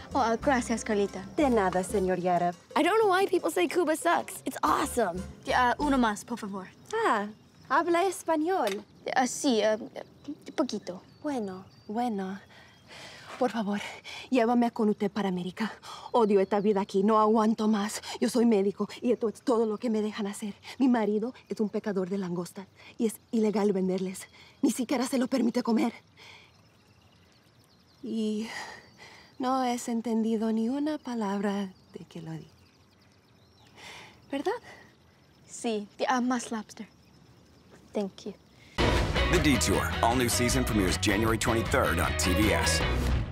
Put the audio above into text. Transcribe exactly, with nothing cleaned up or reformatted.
Oh, uh, gracias, Carlita. De nada, señor Yara. I don't know why people say Cuba sucks. It's awesome. Uh, uno más, por favor. Ah, habla español. Uh, sí, uh, poquito. Bueno, bueno. Por favor, llévame con usted para América. Odio esta vida aquí, no aguanto más. Yo soy médico y esto es todo lo que me dejan hacer. Mi marido es un pecador de langosta y es ilegal venderles. Ni siquiera se lo permite comer. Y no he entendido ni una palabra de que lo di. ¿Verdad? Sí, uh, más lobster. Thank you. The Detour, all new season premieres January twenty-third on T B S.